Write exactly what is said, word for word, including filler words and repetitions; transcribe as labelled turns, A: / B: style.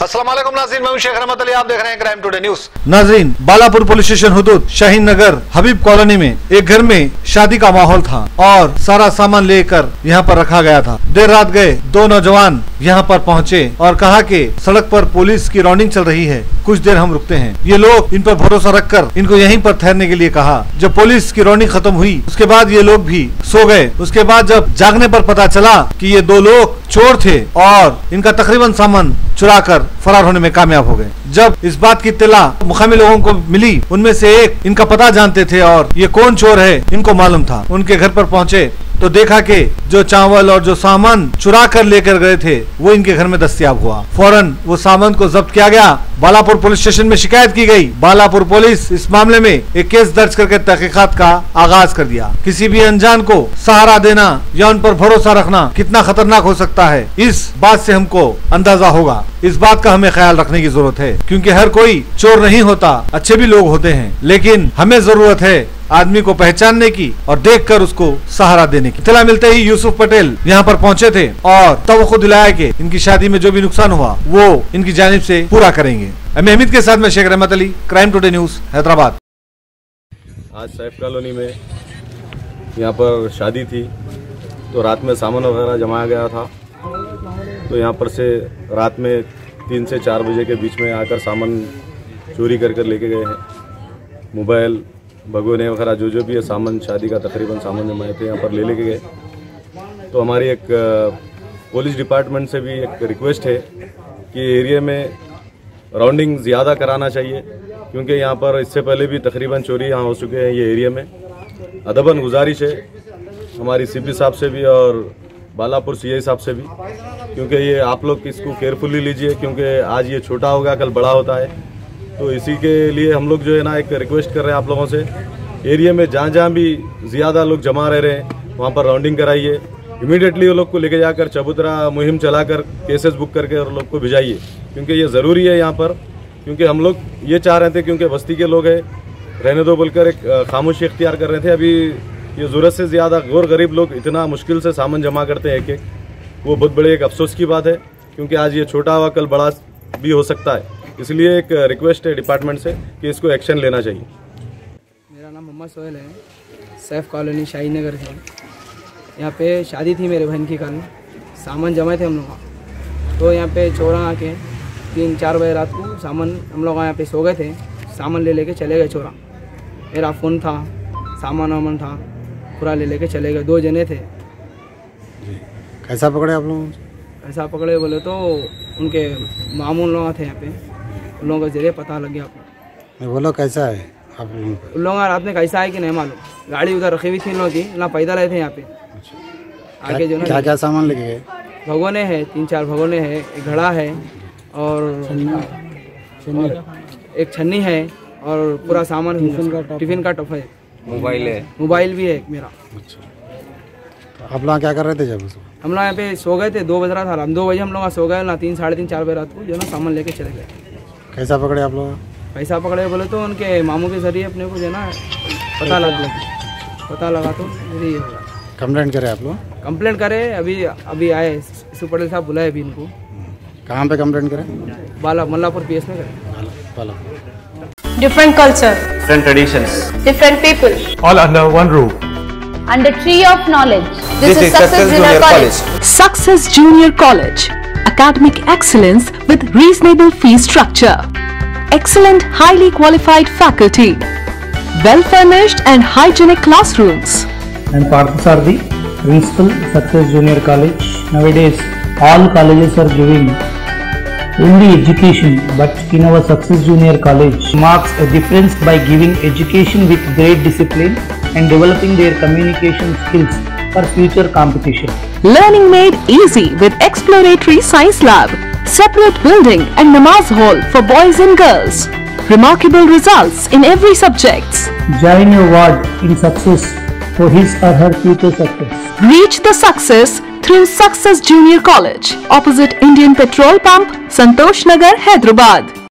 A: अस्सलाम वालेकुम नाज़रीन, मैं हूं शेख रहमत अली, आप देख रहे हैं क्राइम टुडे न्यूज।
B: नाज़रीन, बालापुर पुलिस स्टेशन हुदूद शाहीन नगर हबीब कॉलोनी में एक घर में शादी का माहौल था और सारा सामान लेकर यहाँ पर रखा गया था। देर रात गए दो नौजवान यहाँ पर पहुँचे और कहा कि सड़क पर पुलिस की राउंडिंग चल रही है, कुछ देर हम रुकते हैं। ये लोग इन पर भरोसा रखकर इनको यहीं पर ठहरने के लिए कहा। जब पुलिस की राउंडिंग खत्म हुई उसके बाद ये लोग भी सो गए। उसके बाद जब जागने पर पता चला कि ये दो लोग चोर थे और इनका तकरीबन सामान चुरा कर फरार होने में कामयाब हो गए। जब इस बात की इत्तला मुकामी लोगों को मिली, उनमें से एक इनका पता जानते थे और ये कौन चोर है इनको मालूम था। उनके घर पर पहुंचे तो देखा कि जो चावल और जो सामान चुरा कर लेकर गए थे वो इनके घर में दस्तयाब हुआ। फौरन वो सामान को जब्त किया गया। बालापुर पुलिस स्टेशन में शिकायत की गई। बालापुर पुलिस इस मामले में एक केस दर्ज करके तहकीकात का आगाज कर दिया। किसी भी अनजान को सहारा देना या उन पर भरोसा रखना कितना खतरनाक हो सकता है, इस बात से हमको अंदाजा होगा। इस बात का हमें ख्याल रखने की जरूरत है, क्योंकि हर कोई चोर नहीं होता, अच्छे भी लोग होते हैं, लेकिन हमें जरूरत है आदमी को पहचानने की और देखकर उसको सहारा देने की। इत्तला मिलते ही यूसुफ पटेल यहाँ पर पहुँचे थे और तवक्को दिलाया कि इनकी शादी में जो भी नुकसान हुआ वो इनकी जानिब से पूरा करेंगे। अहमद के साथ में Sheikh Rahmat Ali, crime today news, Hyderabad.
C: आज सैफ कॉलोनी में यहाँ पर शादी थी तो रात में सामान वगैरह जमाया गया था। तो यहाँ पर से रात में तीन से चार बजे के बीच में आकर सामान चोरी कर कर लेके गए हैं। मोबाइल, भगोने वगैरह जो जो भी है सामान, शादी का तकरीबन सामान जमाए थे यहाँ पर ले लेके गए। तो हमारी एक पुलिस डिपार्टमेंट से भी एक रिक्वेस्ट है कि एरिया में राउंडिंग ज़्यादा कराना चाहिए, क्योंकि यहाँ पर इससे पहले भी तकरीबन चोरी यहाँ हो चुके हैं ये एरिया में। अदबन गुजारिश है हमारी सीपी साहब से भी और बालापुर सीआई साहब से भी, क्योंकि ये आप लोग इसको केयरफुली लीजिए, क्योंकि आज ये छोटा होगा कल बड़ा होता है। तो इसी के लिए हम लोग जो है ना एक रिक्वेस्ट कर रहे हैं आप लोगों से, एरिया में जहाँ जहाँ भी ज़्यादा लोग जमा रह रहे हैं वहाँ पर राउंडिंग कराइए। इमीडिएटली वो लोग को लेके जाकर चबूतरा मुहिम चलाकर केसेस बुक करके और लोग को भिजाइए, क्योंकि ये ज़रूरी है यहाँ पर। क्योंकि हम लोग ये चाह रहे थे, क्योंकि बस्ती के लोग हैं, रहने दो बोलकर एक खामोशी इख्तियार कर रहे थे। अभी ये ज़रूरत से ज़्यादा गौर गरीब लोग इतना मुश्किल से सामान जमा करते हैं एक एक, वो बहुत बड़े एक अफसोस की बात है, क्योंकि आज ये छोटा हुआ कल बड़ा भी हो सकता है। इसलिए एक रिक्वेस्ट है डिपार्टमेंट से कि इसको एक्शन लेना चाहिए।
D: मेरा नाम मोहम्मद सोहेल है, सैफ कॉलोनी शाहीन नगर से। यहाँ पे शादी थी मेरे बहन की, कल सामान जमा थे हम लोग। तो यहाँ पे चोरा आके तीन चार बजे रात को सामान हम लोग यहाँ पे सो गए थे, सामान ले लेके चले गए चोरा। मेरा फ़ोन था, सामान वामान था, पूरा ले लेके चले गए। दो जने थे।
B: कैसा पकड़े आप लोग?
D: ऐसा पकड़े बोले तो उनके मामून लोग थे यहाँ पे, उन लोगों के जरिए पता लग गया।
B: बोलो कैसा है आप लोगों?
D: उन लोगों का रात में कैसा है कि नहीं मालूम। गाड़ी उधर रखी हुई थी इन लोगों की, ना पैदल आए थे यहाँ पे। आगे जो ना
B: क्या क्या सामान लेके गए?
D: भगोने हैं, तीन चार भगोने हैं, एक घड़ा है और एक छन्नी है और पूरा सामान टिफिन का टफ है,
E: मोबाइल है,
D: मोबाइल भी है एक मेरा।
B: तो आप लोग क्या कर रहे थे जब?
D: हम लोग यहाँ पे सो गए थे, दो बज रहा था, हम दो बजे हम लोग सो गए ना, तीन साढ़े तीन चार बजे रात को जो ना सामान लेके चले गए।
B: कैसा पकड़े आप लोग?
D: पैसा पकड़े बोले तो उनके मामू के जरिए अपने को जो ना पता लगा पता लगा तो यही होगा।
B: कंप्लेंट करे आप लोग?
D: कंप्लेंट करे, अभी अभी आए यूसुफ पटेल साहब बुलाए अभी इनको।
B: कहाँ पे कंप्लेंट करें?
D: बाला मल्लापुर पीएस में करें।
B: बाला
F: Different culture,
E: different traditions,
F: different people,
E: all under one roof.
F: under tree of knowledge.
E: This, this is Success Junior College.
G: Success Junior College. Academic excellence with reasonable fee structure. Excellent, highly qualified faculty. Well-furnished and hygienic classrooms.
H: And Parthasarthi, Principal, Success Junior College. Nowadays, all colleges are giving only education, but in our Success Junior College marks a difference by giving education with great discipline and developing their communication skills for future competition.
G: Learning made easy with exploratory science lab, separate building and namaz hall for boys and girls. Remarkable results in every subject.
H: Join your ward in success for his or her future success.
G: Reach the success through Success Junior College, opposite Indian Petrol Pump, Santosh Nagar, Hyderabad.